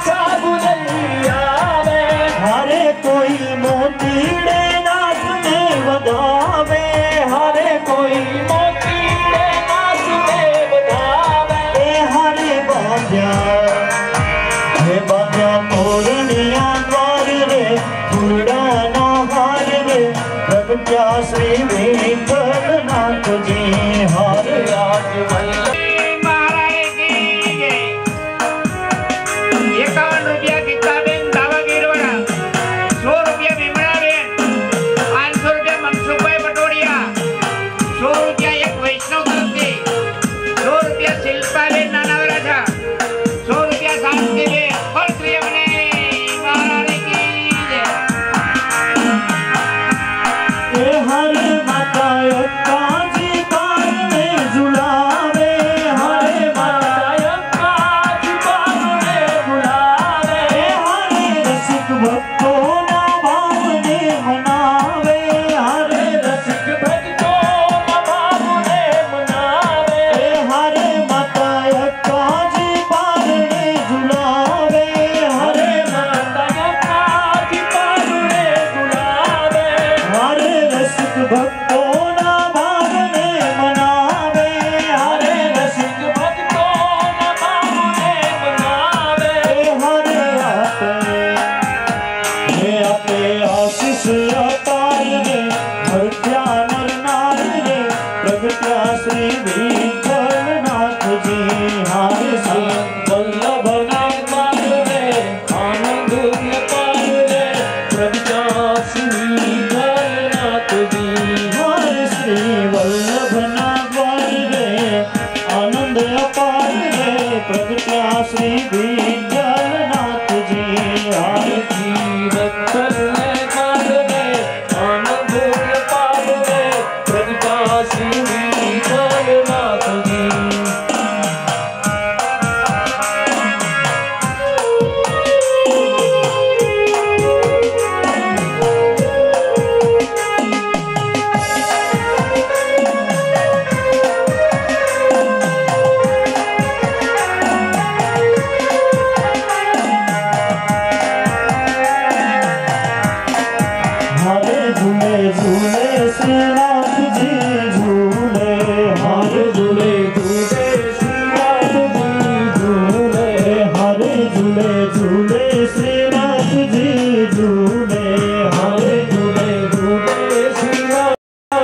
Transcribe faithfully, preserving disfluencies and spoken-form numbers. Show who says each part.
Speaker 1: हरे कोई मोतीड़े नाच में बधावे, हरे कोई मोतीड़े नाच में बधावे। ए हरे बाजा हे बाजा तोरनिया द्वार रे, फुरड़ा ना हार रे, प्रगट्या श्री वेंकटनाथ जी हर आज महाराज की एकावन रुपया